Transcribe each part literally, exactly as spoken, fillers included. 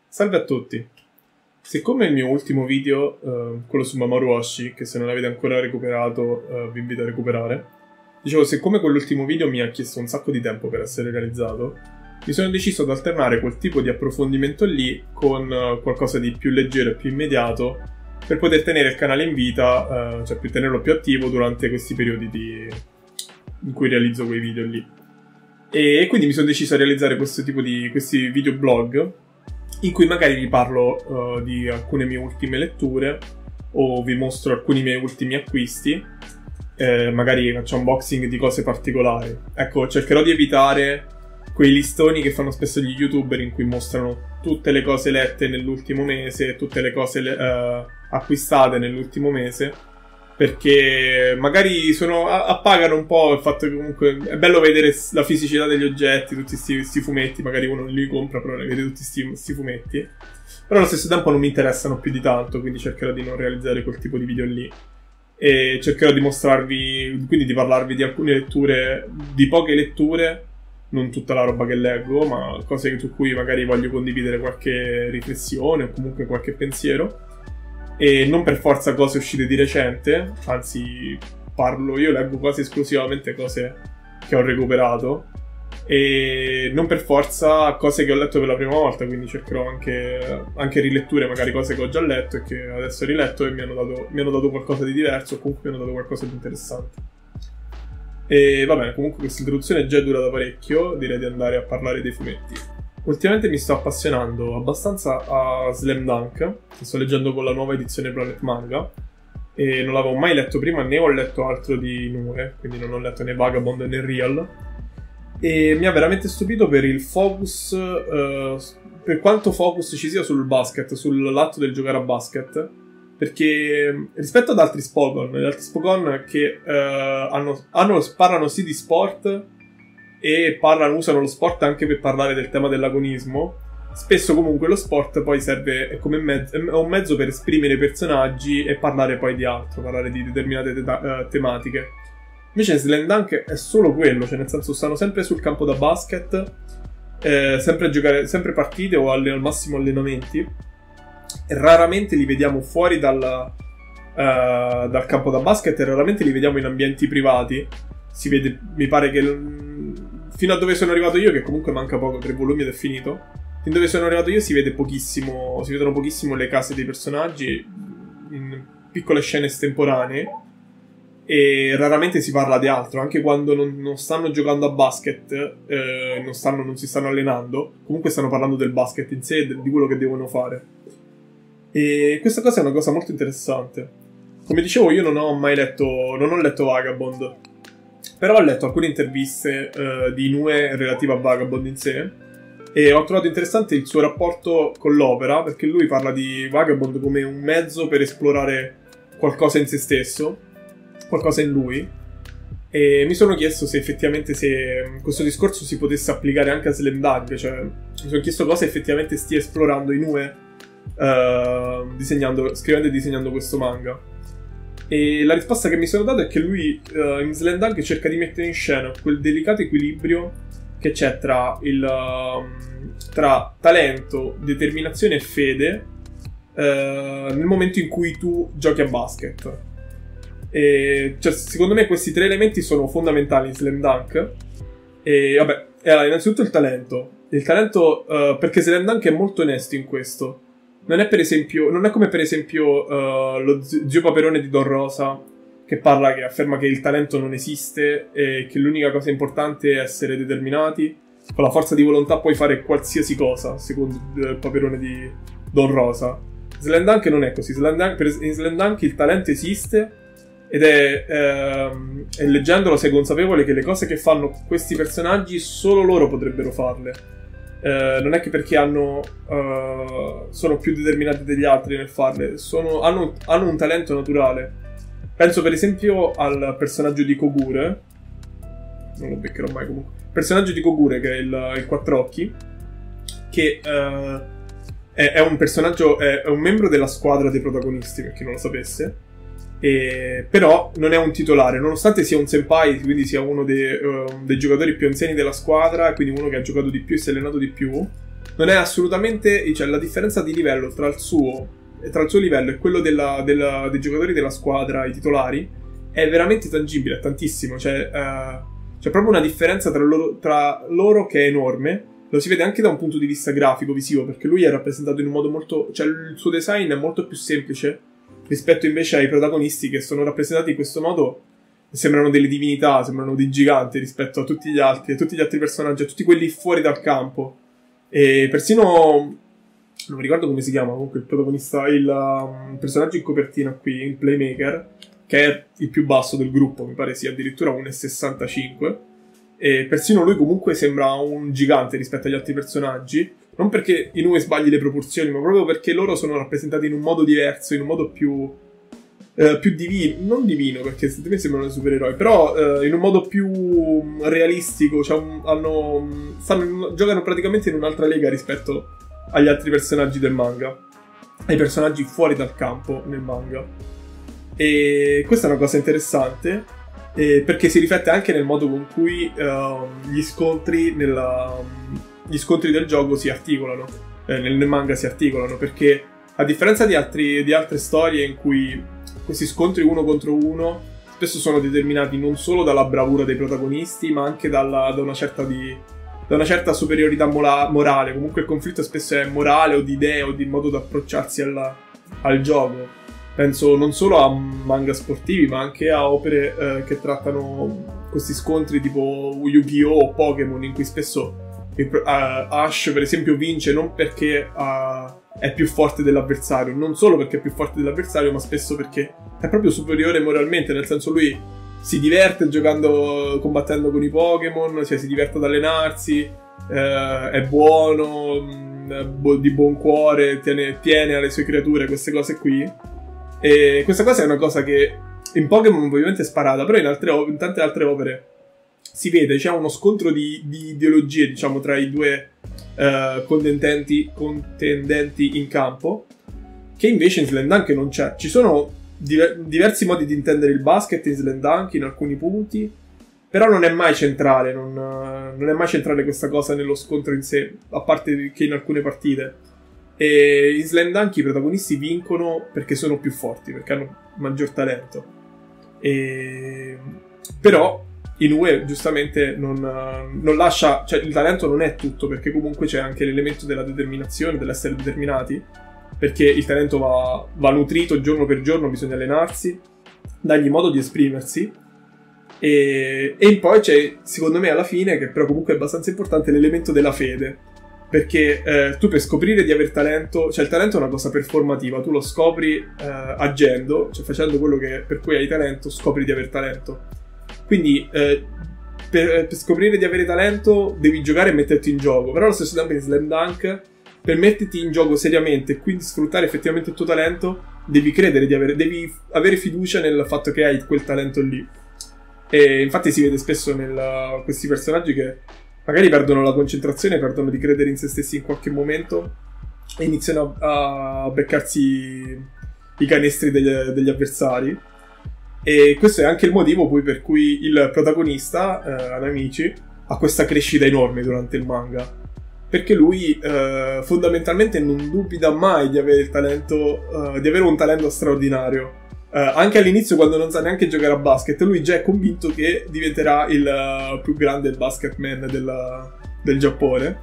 Salve a tutti! Siccome il mio ultimo video, eh, quello su Mamoru Oshii, che se non l'avete ancora recuperato eh, vi invito a recuperare, dicevo, siccome quell'ultimo video mi ha chiesto un sacco di tempo per essere realizzato, mi sono deciso ad alternare quel tipo di approfondimento lì con eh, qualcosa di più leggero e più immediato per poter tenere il canale in vita, eh, cioè per tenerlo più attivo durante questi periodi di... in cui realizzo quei video lì. E quindi mi sono deciso a realizzare questo tipo di questi video blog in cui magari vi parlo uh, di alcune mie ultime letture o vi mostro alcuni miei ultimi acquisti, eh, magari faccio unboxing di cose particolari. Ecco, cercherò di evitare quei listoni che fanno spesso gli youtuber in cui mostrano tutte le cose lette nell'ultimo mese, tutte le cose uh, acquistate nell'ultimo mese, perché magari sono, appagano un po' il fatto che comunque è bello vedere la fisicità degli oggetti, tutti questi fumetti, magari uno li compra però ne vede tutti questi fumetti, però allo stesso tempo non mi interessano più di tanto, quindi cercherò di non realizzare quel tipo di video lì e cercherò di mostrarvi, quindi di parlarvi di alcune letture, di poche letture, non tutta la roba che leggo, ma cose su cui magari voglio condividere qualche riflessione o comunque qualche pensiero. E non per forza cose uscite di recente, anzi parlo, io leggo quasi esclusivamente cose che ho recuperato e non per forza cose che ho letto per la prima volta, quindi cercherò anche, anche riletture, magari cose che ho già letto e che adesso ho riletto e mi hanno dato, mi hanno dato qualcosa di diverso o comunque mi hanno dato qualcosa di interessante. E va bene, comunque questa introduzione è già durata parecchio, direi di andare a parlare dei fumetti. Ultimamente mi sto appassionando abbastanza a Slam Dunk, che sto leggendo con la nuova edizione Planet Manga, e non l'avevo mai letto prima, né ho letto altro di Inoue, quindi non ho letto né Vagabond né Real, e mi ha veramente stupito per il focus, uh, per quanto focus ci sia sul basket, sull'atto del giocare a basket, perché rispetto ad altri Spokon, gli altri Spokon che uh, hanno, hanno, parlano sì di sport, e parlano, usano lo sport anche per parlare del tema dell'agonismo, spesso comunque lo sport poi serve è come mezzo, è un mezzo per esprimere i personaggi e parlare poi di altro, parlare di determinate te- uh, tematiche. Invece Slam Dunk è solo quello, cioè nel senso stanno sempre sul campo da basket, eh, sempre a giocare, sempre partite o alle, al massimo allenamenti, e raramente li vediamo fuori dal, uh, dal campo da basket e raramente li vediamo in ambienti privati. Si vede, mi pare che fino a dove sono arrivato io, che comunque manca poco, tre volumi ed è finito, fin dove sono arrivato io si vede pochissimo, si vedono pochissimo le case dei personaggi in piccole scene estemporanee e raramente si parla di altro, anche quando non, non stanno giocando a basket, eh, non, stanno, non si stanno allenando, comunque stanno parlando del basket in sé e di quello che devono fare. E questa cosa è una cosa molto interessante. Come dicevo, io non ho mai letto, non ho letto Vagabond, però ho letto alcune interviste uh, di Inoue relative a Vagabond in sé e ho trovato interessante il suo rapporto con l'opera, perché lui parla di Vagabond come un mezzo per esplorare qualcosa in se stesso, qualcosa in lui, e mi sono chiesto se effettivamente se questo discorso si potesse applicare anche a Slam Dunk, cioè mi sono chiesto cosa effettivamente stia esplorando Inoue uh, disegnando, scrivendo e disegnando questo manga. E la risposta che mi sono dato è che lui uh, in Slam Dunk cerca di mettere in scena quel delicato equilibrio che c'è tra il uh, tra talento, determinazione e fede uh, nel momento in cui tu giochi a basket. E, cioè, secondo me questi tre elementi sono fondamentali in Slam Dunk. E vabbè, allora, innanzitutto il talento. Il talento uh, perché Slam Dunk è molto onesto in questo. Non è per esempio, non è come per esempio uh, lo zio Paperone di Don Rosa, che parla, che afferma che il talento non esiste e che l'unica cosa importante è essere determinati. Con la forza di volontà puoi fare qualsiasi cosa, secondo il Paperone di Don Rosa. Slam Dunk non è così. Slam Dunk, per, in Slam Dunk il talento esiste ed è, ehm, e leggendolo sei consapevole che le cose che fanno questi personaggi solo loro potrebbero farle. Uh, non è che perché hanno uh, sono più determinati degli altri nel farle, sono, hanno, hanno un talento naturale. Penso per esempio al personaggio di Kogure, non lo beccherò mai comunque, il personaggio di Kogure che è il, il Quattrocchi, che uh, è, è un personaggio, è, è un membro della squadra dei protagonisti, per chi non lo sapesse, e, però non è un titolare, nonostante sia un senpai, quindi sia uno dei, uh, dei giocatori più anziani della squadra, quindi uno che ha giocato di più e si è allenato di più. non è assolutamente, cioè la differenza di livello tra il suo, tra il suo livello e quello della, della, dei giocatori della squadra, i titolari, è veramente tangibile, è tantissimo, cioè uh, c'è proprio una differenza tra loro, tra loro che è enorme. Lo si vede anche da un punto di vista grafico, visivo, perché lui è rappresentato in un modo molto, cioè il suo design è molto più semplice rispetto invece ai protagonisti che sono rappresentati in quessto modo. Sembrano delle divinità, sembrano dei giganti rispetto a tutti gli altri, a tutti gli altri personaggi, a tutti quelli fuori dal campo. E persino, non mi ricordo come si chiama, comunque il protagonista, il um, personaggio in copertina qui, il Playmaker, che è il più basso del gruppo, mi pare sia addirittura uno virgola sessantacinque, e persino lui comunque sembra un gigante rispetto agli altri personaggi, non perché Inoue sbagli le proporzioni, ma proprio perché loro sono rappresentati in un modo diverso, in un modo più... Uh, più divino, non divino perché secondo me sembrano supereroi, però uh, in un modo più realistico, cioè un, hanno, stanno, giocano praticamente in un'altra lega rispetto agli altri personaggi del manga, ai personaggi fuori dal campo nel manga. E questa è una cosa interessante, eh, perché si riflette anche nel modo con cui uh, gli scontri nella, gli scontri del gioco si articolano, eh, nel, nel manga si articolano, perché a differenza di, altri, di altre storie in cui questi scontri uno contro uno spesso sono determinati non solo dalla bravura dei protagonisti, ma anche dalla, da, una certa di, da una certa superiorità mola, morale. Comunque il conflitto spesso è morale o di idee o di modo di approcciarsi alla, al gioco. Penso non solo a manga sportivi, ma anche a opere eh, che trattano questi scontri tipo Yu-Gi-Oh! O Pokémon, in cui spesso uh, Ash, per esempio, vince non perché... Uh, è più forte dell'avversario, non solo perché è più forte dell'avversario, ma spesso perché è proprio superiore moralmente, nel senso lui si diverte giocando, combattendo con i Pokémon, cioè si diverte ad allenarsi, eh, è buono, è di buon cuore, tiene, tiene alle sue creature, queste cose qui. E questa cosa è una cosa che in Pokémon ovviamente è sparata, però in, altre, in tante altre opere si vede, c'è uno scontro di, di ideologie, diciamo, tra i due uh, contendenti, contendenti in campo, che invece in Slam Dunk non c'è. Ci sono diver- diversi modi di intendere il basket in Slam Dunk in alcuni punti, però non è mai centrale, non, uh, non è mai centrale questa cosa nello scontro in sé, a parte che in alcune partite. E in Slam Dunk i protagonisti vincono perché sono più forti, perché hanno maggior talento. E... però Inoue giustamente non, non lascia, cioè il talento non è tutto, perché comunque c'è anche l'elemento della determinazione, dell'essere determinati, perché il talento va, va nutrito giorno per giorno, bisogna allenarsi, dargli modo di esprimersi, e, e poi c'è, secondo me alla fine, che però comunque è abbastanza importante, l'elemento della fede, perché eh, tu per scoprire di aver talento, cioè il talento è una cosa performativa, tu lo scopri eh, agendo, cioè facendo quello che, per cui hai talento, scopri di aver talento. Quindi eh, per, per scoprire di avere talento devi giocare e metterti in gioco, però allo stesso tempo in Slam Dunk, per metterti in gioco seriamente e quindi sfruttare effettivamente il tuo talento, devi credere di avere, devi avere fiducia nel fatto che hai quel talento lì. E infatti si vede spesso in questi personaggi che magari perdono la concentrazione, perdono di credere in se stessi in qualche momento e iniziano a, a beccarsi i canestri degli, degli avversari. E questo è anche il motivo poi per cui il protagonista, eh, Hanamichi, ha questa crescita enorme durante il manga, perché lui eh, fondamentalmente non dubita mai di avere il talento, eh, di avere un talento straordinario. Eh, anche all'inizio, quando non sa neanche giocare a basket, lui già è convinto che diventerà il uh, più grande basketman della, del Giappone.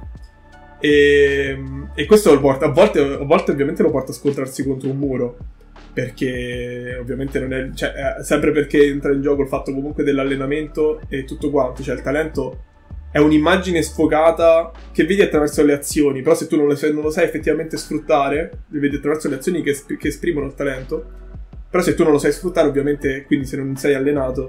E, e questo lo porta, a volte, a volte ovviamente lo porta a scontrarsi contro un muro, perché ovviamente non è, cioè, sempre perché entra in gioco il fatto comunque dell'allenamento e tutto quanto, cioè il talento è un'immagine sfocata che vedi attraverso le azioni, però se tu non lo sai, non lo sai effettivamente sfruttare, li vedi attraverso le azioni che, esp- che esprimono il talento, però se tu non lo sai sfruttare, ovviamente, quindi se non sei allenato,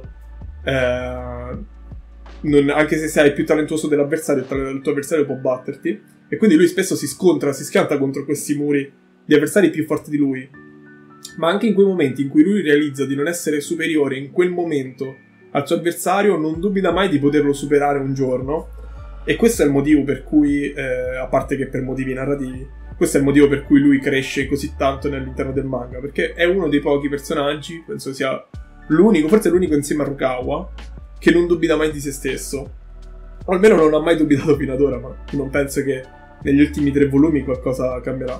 eh, non, anche se sei più talentuoso dell'avversario, il tuo avversario può batterti, e quindi lui spesso si scontra, si schianta contro questi muri di avversari più forti di lui. Ma anche in quei momenti in cui lui realizza di non essere superiore in quel momento al suo avversario, non dubita mai di poterlo superare un giorno. E questo è il motivo per cui, eh, a parte che per motivi narrativi, questo è il motivo per cui lui cresce così tanto all'interno del manga, perché è uno dei pochi personaggi, penso sia l'unico, forse l'unico insieme a Rukawa, che non dubita mai di se stesso. O almeno non ha mai dubitato fino ad ora, ma non penso che negli ultimi tre volumi qualcosa cambierà.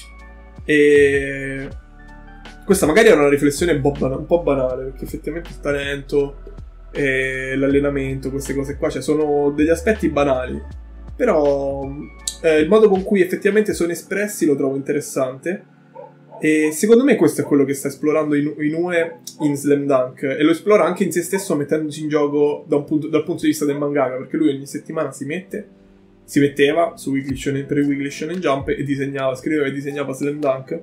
E questa magari è una riflessione un po', ban- un po' banale, perché effettivamente il talento e l'allenamento, queste cose qua, cioè sono degli aspetti banali, però eh, il modo con cui effettivamente sono espressi lo trovo interessante, e secondo me questo è quello che sta esplorando Inoue in Slam Dunk, e lo esplora anche in se stesso, mettendosi in gioco da un punto, dal punto di vista del mangaka, perché lui ogni settimana si mette si metteva su Weekly Shonen, per il Weekly Shonen Jump, e disegnava, scriveva e disegnava Slam Dunk.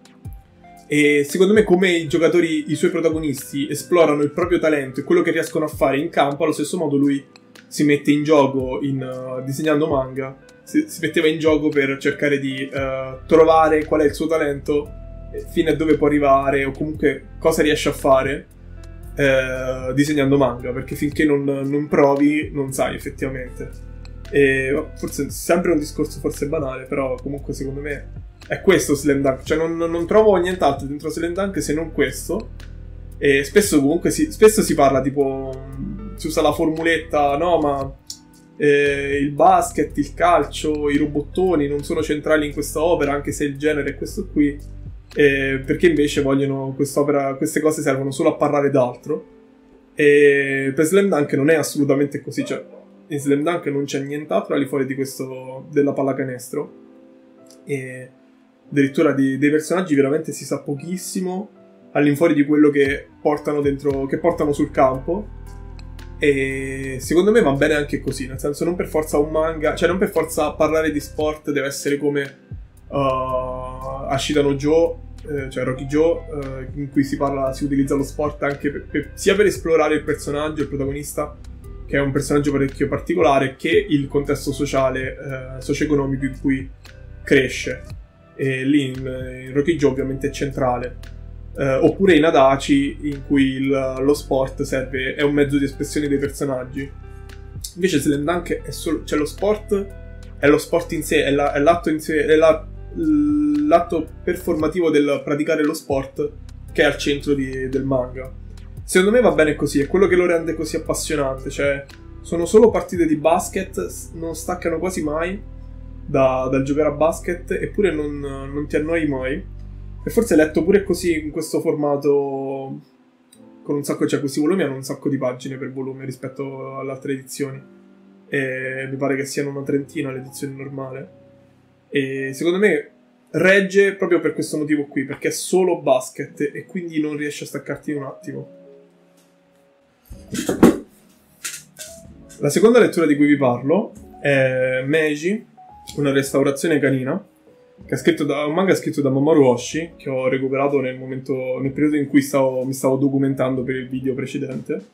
E secondo me, come i giocatori, i suoi protagonisti esplorano il proprio talento e quello che riescono a fare in campo, allo stesso modo lui si mette in gioco in, uh, disegnando manga, si, si metteva in gioco per cercare di uh, trovare qual è il suo talento, fino a dove può arrivare, o comunque cosa riesce a fare uh, disegnando manga, perché finché non, non provi non sai effettivamente. E forse sempre un discorso forse banale, però comunque secondo me è questo Slam Dunk, cioè non, non trovo nient'altro dentro Slam Dunk se non questo. E spesso comunque si, spesso si parla tipo, si usa la formuletta, no, ma eh, il basket, il calcio, i robottoni non sono centrali in questa opera, anche se il genere è questo qui, eh, perché invece vogliono quest'opera, queste cose servono solo a parlare d'altro. E per Slam Dunk non è assolutamente così, cioè in Slam Dunk non c'è nient'altro al di fuori di questo, della pallacanestro, e addirittura di, dei personaggi veramente si sa pochissimo all'infuori di quello che portano dentro, che portano sul campo. E secondo me va bene anche così, nel senso, non per forza un manga, cioè non per forza parlare di sport deve essere come uh, Ashita no Joe, eh, cioè Rocky Joe, uh, in cui si parla, si utilizza lo sport anche per, per, sia per esplorare il personaggio, il protagonista, che è un personaggio parecchio particolare, che il contesto sociale, eh, socio-economico in cui cresce. E lì in, in Rocky Joe ovviamente è centrale. Eh, oppure in Adachi, in cui il, lo sport serve, è un mezzo di espressione dei personaggi. Invece Slam Dunk è solo, cioè lo sport è lo sport in sé, è, la, è l'atto in sé, è la, l'atto performativo del praticare lo sport che è al centro di, del manga. Secondo me va bene così, è quello che lo rende così appassionante, cioè sono solo partite di basket, non staccano quasi mai da, dal giocare a basket, eppure non, non ti annoi mai. E forse letto pure così, in questo formato, con un sacco, cioè questi volumi hanno un sacco di pagine per volume rispetto alle altre edizioni, e mi pare che siano una trentina l'edizione normale, e secondo me regge proprio per questo motivo qui, perché è solo basket e quindi non riesci a staccarti un attimo. La seconda lettura di cui vi parlo è Meiji, una restaurazione canina, che è scritto da, un manga scritto da Mamoru Oshii, che ho recuperato nel momento, nel periodo in cui stavo, mi stavo documentando per il video precedente.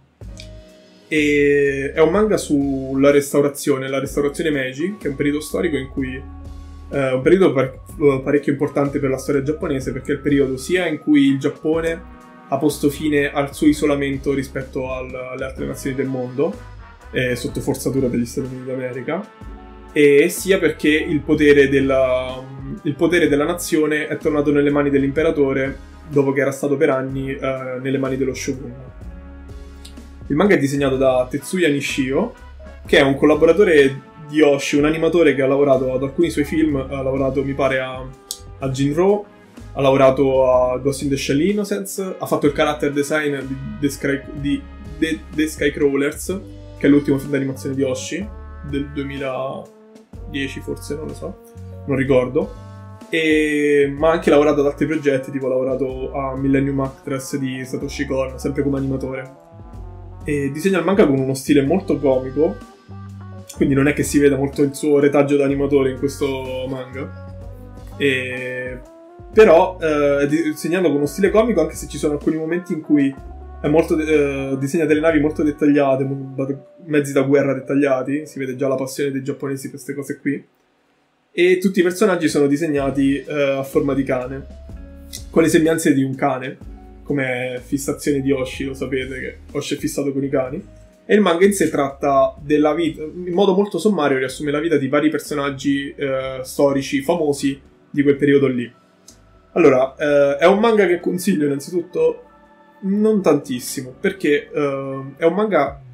E è un manga sulla restaurazione, la restaurazione Meiji, che è un periodo storico in cui è un periodo par- parecchio importante per la storia giapponese, perché è il periodo sia in cui il Giappone ha posto fine al suo isolamento rispetto al, alle altre nazioni del mondo, eh, sotto forzatura degli Stati Uniti d'America, e sia perché il potere, della, il potere della nazione è tornato nelle mani dell'imperatore dopo che era stato per anni eh, nelle mani dello shogun. Il manga è disegnato da Tetsuya Nishio, che è un collaboratore di Oshii, un animatore che ha lavorato ad alcuni suoi film, ha lavorato mi pare a, a Jinro, ha lavorato a Ghost in the Shell Innocence, ha fatto il character design di The, Sky, di The, The Skycrawlers, che è l'ultimo film d'animazione di Oshii, del duemiladieci forse, non lo so, non ricordo, e, ma ha anche lavorato ad altri progetti, tipo ha lavorato a Millennium Actress di Satoshi Kon, sempre come animatore, e disegna il manga con uno stile molto comico, quindi non è che si veda molto il suo retaggio da animatore in questo manga, e però eh, disegnando con uno stile comico, anche se ci sono alcuni momenti in cui è molto de- eh, disegna delle navi molto dettagliate, mezzi da guerra dettagliati, si vede già la passione dei giapponesi per queste cose qui, e tutti i personaggi sono disegnati eh, a forma di cane, con le sembianze di un cane, come fissazione di Oshii, lo sapete che Oshii è fissato con i cani, e il manga in sé tratta della vita, in modo molto sommario riassume la vita di vari personaggi eh, storici famosi di quel periodo lì. Allora, eh, è un manga che consiglio innanzitutto non tantissimo, perché eh, è un manga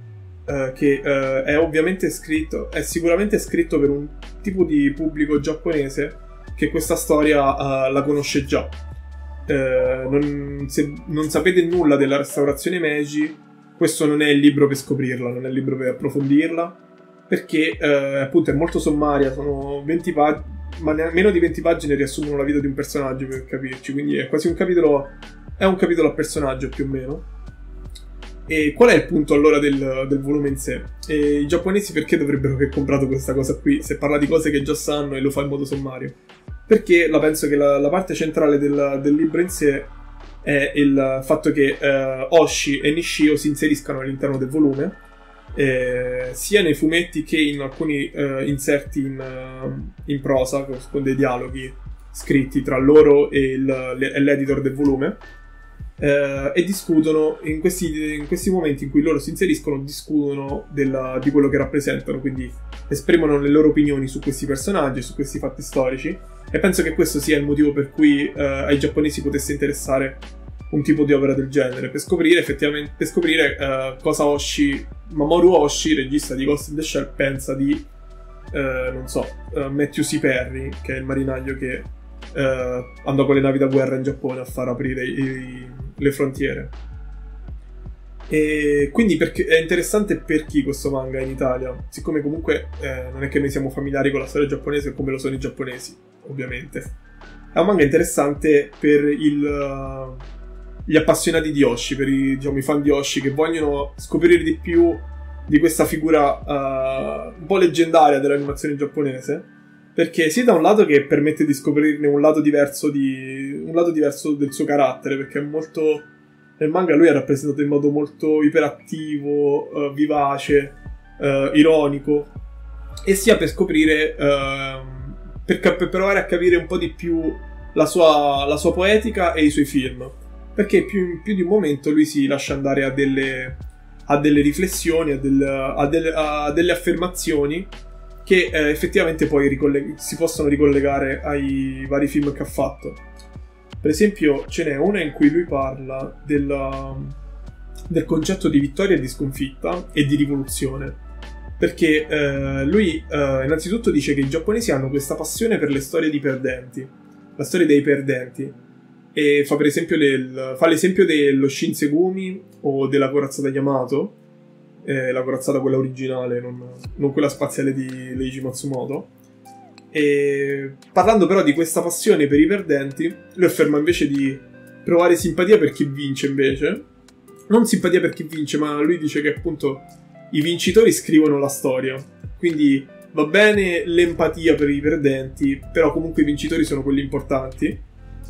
uh, che uh, è ovviamente scritto, è sicuramente scritto per un tipo di pubblico giapponese che questa storia uh, la conosce già. Uh, non, se non sapete nulla della restaurazione Meiji, questo non è il libro per scoprirla, non è il libro per approfondirla, perché uh, appunto è molto sommaria, sono venti pagine, ma meno di venti pagine riassumono la vita di un personaggio, per capirci, quindi è quasi un capitolo, è un capitolo a personaggio più o meno. E qual è il punto allora del, del volume in sé? E i giapponesi perché dovrebbero aver comprato questa cosa qui, se parla di cose che già sanno e lo fa in modo sommario? Perché la penso che la, la parte centrale del, del libro in sé è il fatto che eh, Oshi e Nishio si inseriscano all'interno del volume, eh, sia nei fumetti che in alcuni eh, inserti in, uh, in prosa, con dei dialoghi scritti tra loro e l'editor del volume, eh, e discutono, in questi, in questi momenti in cui loro si inseriscono, discutono della, di quello che rappresentano, quindi esprimono le loro opinioni su questi personaggi, su questi fatti storici, e penso che questo sia il motivo per cui eh, ai giapponesi potesse interessare un tipo di opera del genere, per scoprire effettivamente, per scoprire uh, cosa Oshi, Mamoru Oshii, regista di Ghost in the Shell, pensa di, uh, non so, uh, Matthew C. Perry, che è il marinaio che uh, andò con le navi da guerra in Giappone a far aprire i, i, le frontiere. E quindi perché, è interessante per chi questo manga in Italia, siccome comunque eh, non è che noi siamo familiari con la storia giapponese come lo sono i giapponesi, ovviamente. È un manga interessante per il... Uh, gli appassionati di Oshi, per i, diciamo, i fan di Oshi che vogliono scoprire di più di questa figura uh, un po' leggendaria dell'animazione giapponese, perché sia da un lato che permette di scoprirne un lato diverso di un lato diverso del suo carattere, perché è molto, nel manga lui è rappresentato in modo molto iperattivo, uh, vivace, uh, ironico, e sia per scoprire uh, per, per provare a capire un po' di più la sua, la sua poetica e i suoi film, perché più, in più di un momento lui si lascia andare a delle, a delle riflessioni, a, del, a, delle, a delle affermazioni che eh, effettivamente poi ricolleg- si possono ricollegare ai vari film che ha fatto. Per esempio ce n'è una in cui lui parla della, del concetto di vittoria e di sconfitta e di rivoluzione, perché eh, lui eh, innanzitutto dice che i giapponesi hanno questa passione per le storie di perdenti, la storia dei perdenti, e fa per esempio del, fa l'esempio dello Shinsegumi o della corazzata Yamato, eh, la corazzata quella originale, non, non quella spaziale di Leiji Matsumoto, e parlando però di questa passione per i perdenti, lui afferma invece di provare simpatia per chi vince, invece non simpatia per chi vince, ma lui dice che appunto i vincitori scrivono la storia, quindi va bene l'empatia per i perdenti, però comunque i vincitori sono quelli importanti.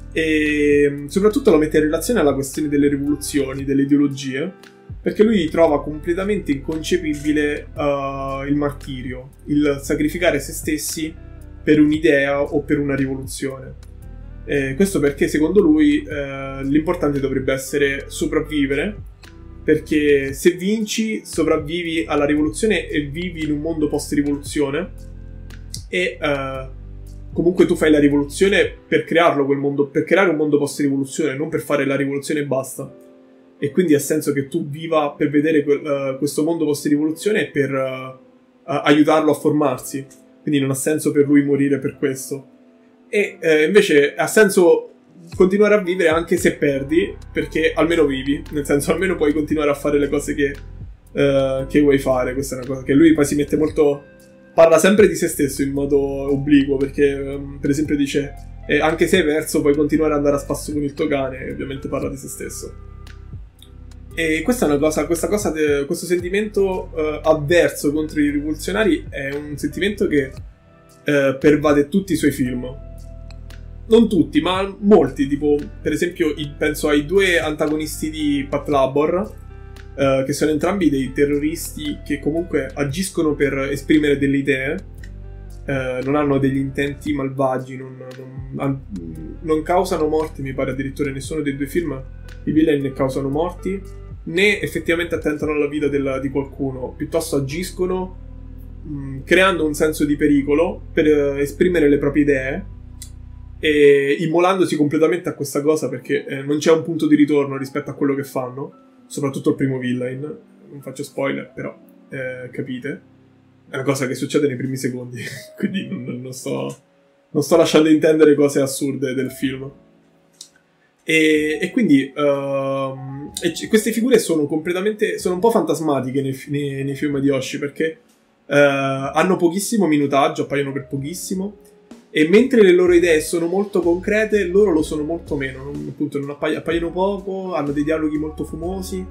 E soprattutto lo mette in relazione alla questione delle rivoluzioni, delle ideologie, perché lui trova completamente inconcepibile uh, il martirio, il sacrificare se stessi per un'idea o per una rivoluzione. E questo perché secondo lui uh, l'importante dovrebbe essere sopravvivere, perché se vinci sopravvivi alla rivoluzione e vivi in un mondo post-rivoluzione, e uh, comunque tu fai la rivoluzione per crearlo quel mondo, per creare un mondo post-rivoluzione, non per fare la rivoluzione e basta. E quindi ha senso che tu viva per vedere quel, uh, questo mondo post-rivoluzione e per uh, uh, aiutarlo a formarsi. Quindi non ha senso per lui morire per questo. E uh, invece ha senso continuare a vivere anche se perdi, perché almeno vivi, nel senso almeno puoi continuare a fare le cose che, uh, che vuoi fare. Questa è una cosa che lui poi si mette molto... Parla sempre di se stesso in modo obliquo, perché um, per esempio dice eh, anche se hai perso puoi continuare ad andare a spasso con il tuo cane, e ovviamente parla di se stesso. E questa è una cosa, questa cosa de, questo sentimento uh, avverso contro i rivoluzionari è un sentimento che uh, pervade tutti i suoi film. Non tutti, ma molti, tipo per esempio i, penso ai due antagonisti di Pat Labor, Uh, che sono entrambi dei terroristi che comunque agiscono per esprimere delle idee, uh, non hanno degli intenti malvagi, non, non, non causano morti, mi pare addirittura in nessuno dei due film i villain ne causano morti, né effettivamente attentano alla vita della, di qualcuno, piuttosto agiscono mh, creando un senso di pericolo per uh, esprimere le proprie idee, e immolandosi completamente a questa cosa, perché eh, non c'è un punto di ritorno rispetto a quello che fanno. Soprattutto il primo villain, non faccio spoiler, però eh, capite. È una cosa che succede nei primi secondi, quindi non, non, sto, non sto lasciando intendere cose assurde del film. E, e quindi uh, e c- queste figure sono completamente, sono un po' fantasmatiche nei, nei, nei film di Oshii, perché uh, hanno pochissimo minutaggio, appaiono per pochissimo, e mentre le loro idee sono molto concrete, loro lo sono molto meno, non, appunto non appai- appaiono poco, hanno dei dialoghi molto fumosi,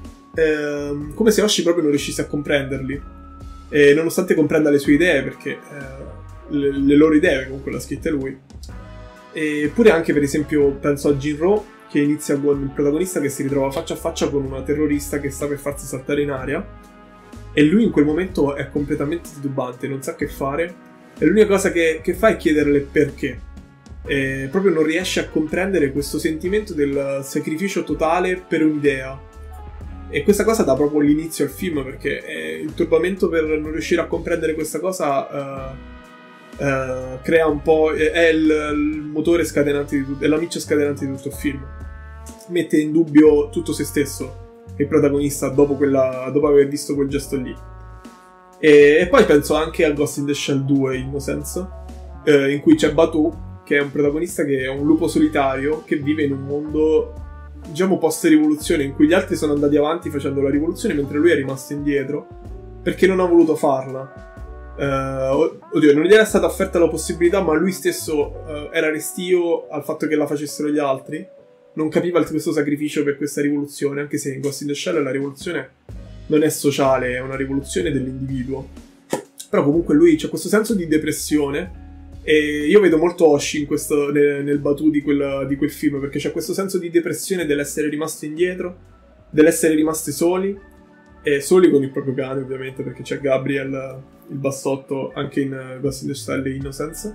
uh, come se Oshii proprio non riuscisse a comprenderli, e nonostante comprenda le sue idee, perché uh, le, le loro idee comunque le ha scritte lui. Eppure anche, per esempio, penso a Jinro, che inizia con il protagonista che si ritrova faccia a faccia con una terrorista che sta per farsi saltare in aria, e lui in quel momento è completamente titubante, non sa che fare, e l'unica cosa che, che fa è chiederle perché. E proprio non riesce a comprendere questo sentimento del sacrificio totale per un'idea. E questa cosa dà proprio l'inizio al film, perché è il turbamento per non riuscire a comprendere questa cosa... Uh, Uh, crea un po', è il, il motore scatenante di tutto, è la miccia scatenante di tutto il film. Mette in dubbio tutto se stesso il protagonista dopo, quella, dopo aver visto quel gesto lì. E, e poi penso anche a Ghost in the Shell due, Innocence, uh, in cui c'è Batu, che è un protagonista che è un lupo solitario che vive in un mondo, diciamo, post-rivoluzione, in cui gli altri sono andati avanti facendo la rivoluzione mentre lui è rimasto indietro perché non ha voluto farla. Uh, oddio, non gli era stata offerta la possibilità, ma lui stesso uh, era restio al fatto che la facessero gli altri. Non capiva questo sacrificio per questa rivoluzione, anche se in Ghost in the Shell la rivoluzione non è sociale, è una rivoluzione dell'individuo. Però comunque lui c'ha questo senso di depressione, e io vedo molto Oshii in questo, nel, nel Batu di quel, di quel film, perché c'è questo senso di depressione dell'essere rimasto indietro, dell'essere rimasti soli, e soli con il proprio cane ovviamente, perché c'è Gabriel, il bassotto, anche in Ghost in the Shell e Innocence.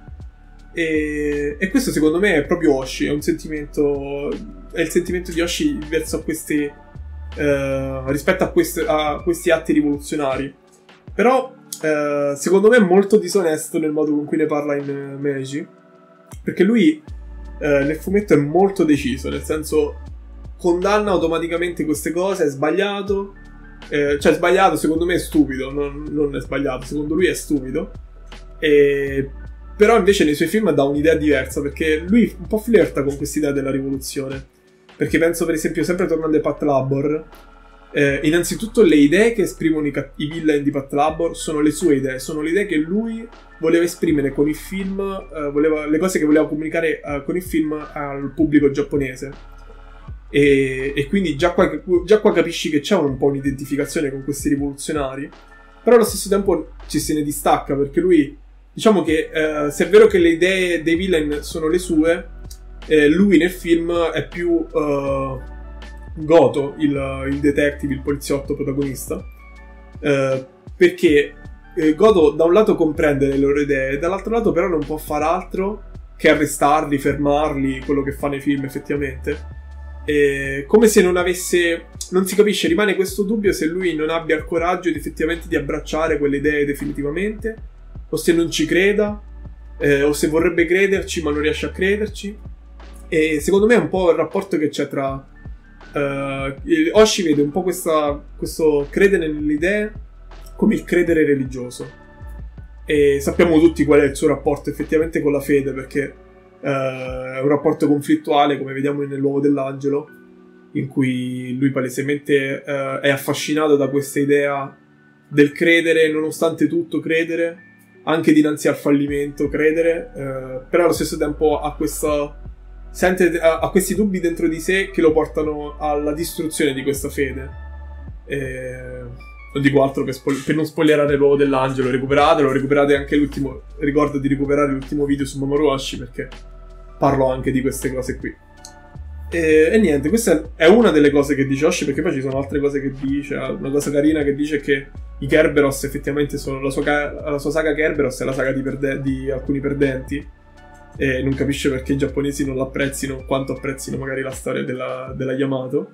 E, e questo secondo me è proprio Oshii, è un sentimento, è il sentimento di Oshii verso questi, eh, rispetto a, queste, a questi atti rivoluzionari. Però eh, secondo me è molto disonesto nel modo con cui ne parla in Meiji, perché lui eh, nel fumetto è molto deciso, nel senso condanna automaticamente queste cose, è sbagliato. Eh, cioè sbagliato, secondo me è stupido, non, non è sbagliato, secondo lui è stupido, e... però invece nei suoi film dà un'idea diversa, perché lui un po' flirta con quest'idea della rivoluzione, perché penso per esempio, sempre tornando a Pat Labor, eh, innanzitutto le idee che esprimono i, i villain di Pat Labor sono le sue idee, sono le idee che lui voleva esprimere con il film, eh, voleva, le cose che voleva comunicare eh, con il film al pubblico giapponese. E, e quindi già qua, già qua capisci che c'è un po' un'identificazione con questi rivoluzionari, però allo stesso tempo ci se ne distacca, perché lui, diciamo che eh, se è vero che le idee dei villain sono le sue, eh, lui nel film è più uh, Goto, il, il detective, il poliziotto protagonista, eh, perché eh, Goto da un lato comprende le loro idee, dall'altro lato però non può far altro che arrestarli, fermarli, quello che fa nei film effettivamente. Eh, come se non avesse, non si capisce, rimane questo dubbio se lui non abbia il coraggio di, effettivamente di abbracciare quelle idee definitivamente, o se non ci creda, eh, o se vorrebbe crederci ma non riesce a crederci. E secondo me è un po' il rapporto che c'è tra uh, Oshii vede un po' questa, questo credere nelle idee come il credere religioso, e sappiamo tutti qual è il suo rapporto effettivamente con la fede, perché Uh, è un rapporto conflittuale, come vediamo nell'Uovo dell'Angelo, in cui lui palesemente uh, è affascinato da questa idea del credere, nonostante tutto credere, anche dinanzi al fallimento credere, uh, però allo stesso tempo ha, questa, sente, ha, ha questi dubbi dentro di sé che lo portano alla distruzione di questa fede. E non dico altro per, spo- per non spoilerare l'Uovo dell'Angelo, recuperatelo, recuperate anche l'ultimo, ricordo di recuperare l'ultimo video su Mamoru Oshii, perché parlo anche di queste cose qui. E, e niente, questa è una delle cose che dice Oshii, perché poi ci sono altre cose che dice. Una cosa carina che dice è che i Kerberos effettivamente sono la sua, ca- la sua saga Kerberos è la saga di, perde- di alcuni perdenti, e non capisce perché i giapponesi non l'apprezzino quanto apprezzino magari la storia della, della Yamato.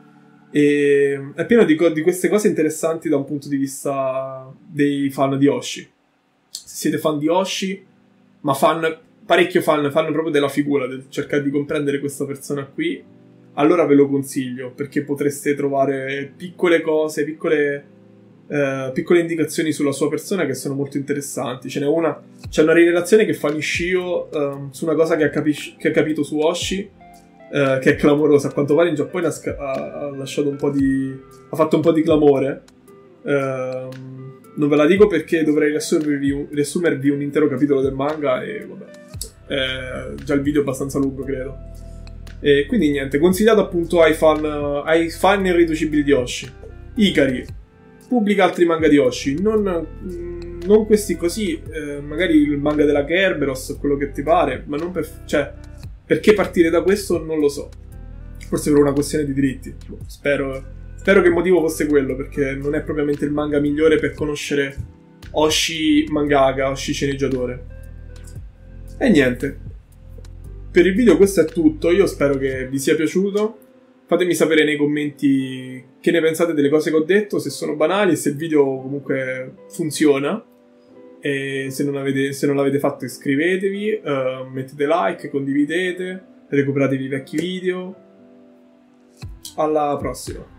E è pieno di, co- di queste cose interessanti da un punto di vista dei fan di Oshii. Se siete fan di Oshii, ma fan parecchio fan, fanno proprio della figura, del cercare di comprendere questa persona qui, allora ve lo consiglio, perché potreste trovare piccole cose, piccole uh, piccole indicazioni sulla sua persona che sono molto interessanti. Ce n'è una, c'è una rivelazione che fa Nishio uh, su una cosa che ha, capi- che ha capito su Oshi, uh, che è clamorosa. A quanto pare in Giappone ha, sca- ha, ha lasciato un po' di... ha fatto un po' di clamore. Uh, non ve la dico perché dovrei riassumervi, riassumervi un intero capitolo del manga e vabbè, eh, già il video è abbastanza lungo, credo. E quindi niente, consigliato appunto ai fan, ai fan irriducibili di Oshi. Ikari pubblica altri manga di Oshi, non, non questi così, eh, magari il manga della Kerberos, quello che ti pare, ma non per... cioè, perché partire da questo non lo so. Forse per una questione di diritti, spero... Spero che il motivo fosse quello, perché non è propriamente il manga migliore per conoscere Oshi mangaka, Oshi sceneggiatore. E niente. Per il video questo è tutto, io spero che vi sia piaciuto. Fatemi sapere nei commenti che ne pensate delle cose che ho detto, se sono banali e se il video comunque funziona. E se non, avete, se non l'avete fatto iscrivetevi, uh, mettete like, condividete, recuperatevi i vecchi video. Alla prossima.